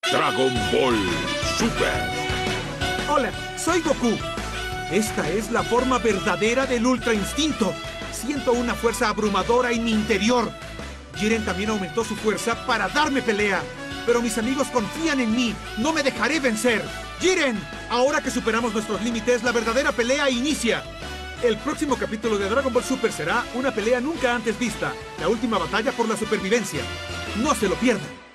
Dragon Ball Super. Hola, soy Goku. Esta es la forma verdadera del Ultra Instinto. Siento una fuerza abrumadora en mi interior. Jiren también aumentó su fuerza para darme pelea. Pero mis amigos confían en mí. No me dejaré vencer. Jiren, ahora que superamos nuestros límites, la verdadera pelea inicia. El próximo capítulo de Dragon Ball Super será una pelea nunca antes vista. La última batalla por la supervivencia. No se lo pierdan.